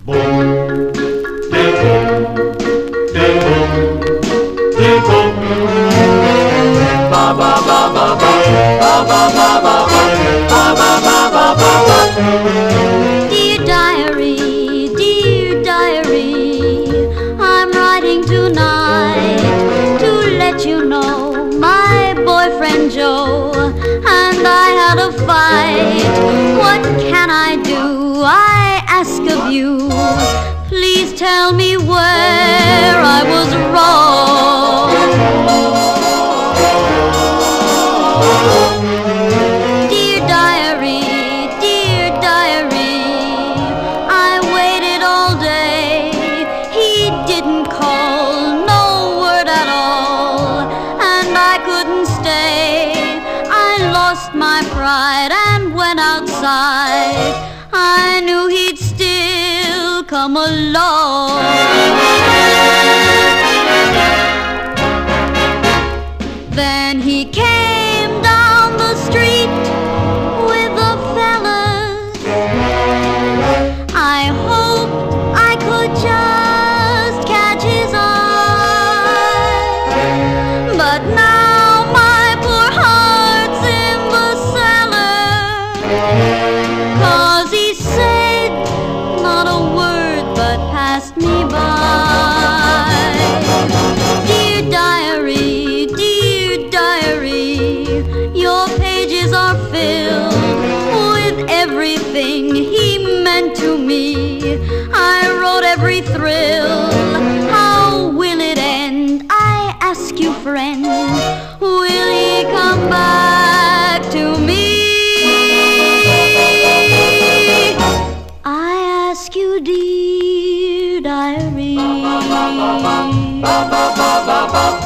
Dear diary, I'm writing tonight to let you know my boyfriend Joe and I had a fight. What can I do? I ask of you. Please tell me where I was wrong. Dear diary, I waited all day. He didn't call, no word at all, and I couldn't stay. I lost my pride and went outside. I knew he'd still come along. Then he came down the street with the fellas. I hoped I could just catch his eye, but now my poor heart's in the cellar. 'Cause he said not a word but passed me by. Dear diary, your pages are filled with everything he meant to me. I wrote every thrill. How will it end? I ask you, friend. Will he come back to me? I ask you, dear diary.